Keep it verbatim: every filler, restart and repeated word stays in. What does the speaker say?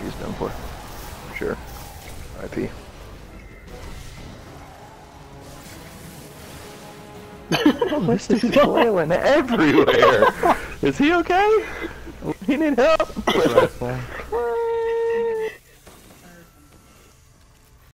he's done for. For sure. R I P Oh, this dude's flailing everywhere. Is he okay? He need help.